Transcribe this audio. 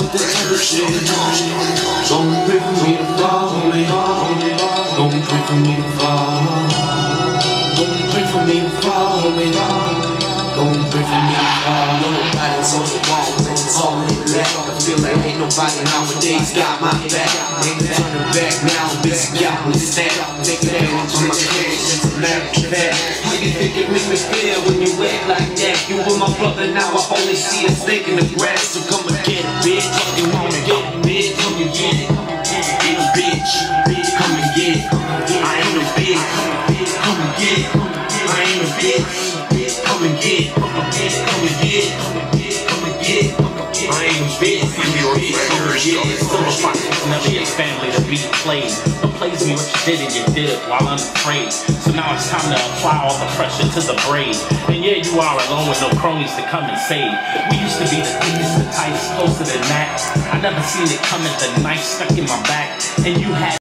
what they ever said. Don't pray for me to fall, homie. Don't pray for me to fall. Don't pray for me to fall, homie. Don't pray for me to fall. Nobody's on the wall, it's all in the left. I feel like ain't nobody nowadays got my back. Ain't turning back now, this y'all understand. Take it out on my case, it's a matter of fact. How you think it makes me feel when you act like that? You were my brother, now I only see a snake in the grass. So come and get it, bitch. You wanna get it, bitch? Come and get it. Get it, bitch. Come and get it. I ain't no bitch. Come and get it. I ain't no bitch. Come and get it. Come and get it. Come and get it. Come and get it. I ain't no bitch. Never your family to be played. But plays me what you did and you did it while unafraid. So now it's time to apply all the pressure to the braid. And yeah, you are alone with no cronies to come and save. We used to be the thickest, the tightest, closer than that. I never seen it coming, the knife stuck in my back. And you had